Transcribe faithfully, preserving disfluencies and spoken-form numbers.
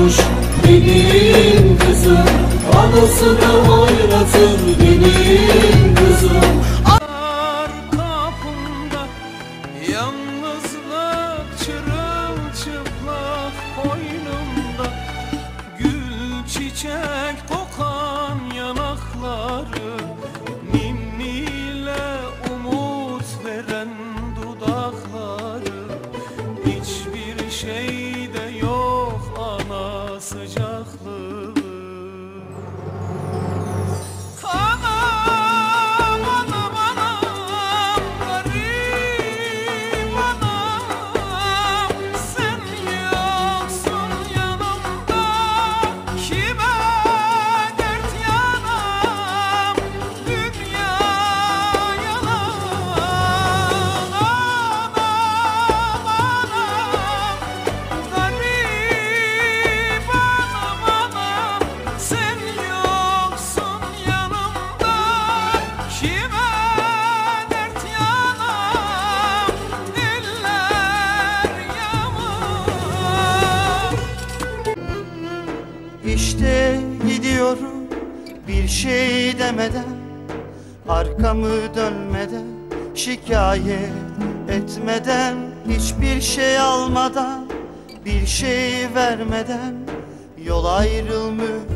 olmuş benim kızım, anasını oynatır benim kızım. Kapımda yalnızlık çırılçıplak koynumda, gül çiçek kokan yanakları, ninniyle umut veren dudakları. Hiçbir şeyde yok ana sıcaklığı. İşte gidiyorum bir şey demeden, arkamı dönmeden, şikayet etmeden, hiçbir şey almadan, bir şey vermeden yol ayrılmış.